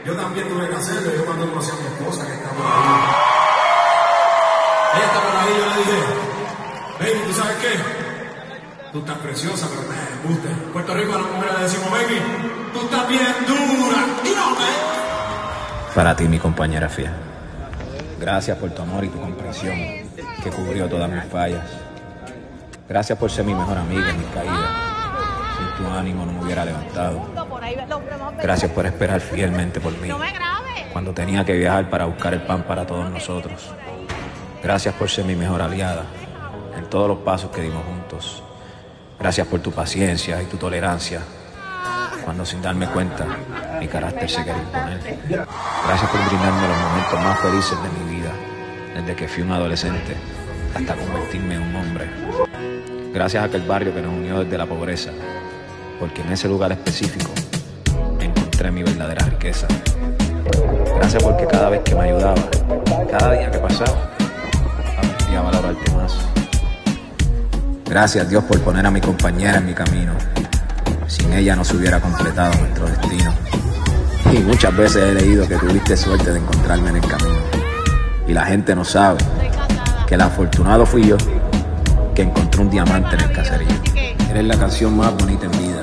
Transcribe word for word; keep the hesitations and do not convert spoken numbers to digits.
Yo también tuve que hacerlo. Yo cuando conocí a mi esposa, que está por ahí. Ella está por ahí, yo le dije, baby, ¿tú sabes qué? Tú estás preciosa, pero me gusta. En Puerto Rico a las mujeres le decimos, baby, tú estás bien dura. Para ti, mi compañera fiel. Gracias por tu amor y tu comprensión, que cubrió todas mis fallas. Gracias por ser mi mejor amiga en mis caídas. Sin tu ánimo no me hubiera levantado. Gracias por esperar fielmente por mí cuando tenía que viajar para buscar el pan para todos nosotros. Gracias por ser mi mejor aliada en todos los pasos que dimos juntos. Gracias por tu paciencia y tu tolerancia cuando sin darme cuenta mi carácter se quería imponer. Gracias por brindarme los momentos más felices de mi vida, desde que fui un adolescente hasta convertirme en un hombre. Gracias a aquel barrio que nos unió desde la pobreza, porque en ese lugar específico encontré mi verdadera riqueza. Gracias porque cada vez que me ayudaba, cada día que pasaba, aprendí a valorarte más. Gracias, Dios, por poner a mi compañera en mi camino. Sin ella no se hubiera completado nuestro destino. Y muchas veces he leído que tuviste suerte de encontrarme en el camino. Y la gente no sabe que el afortunado fui yo, que encontró un diamante en el caserío. Eres la canción más bonita en vida.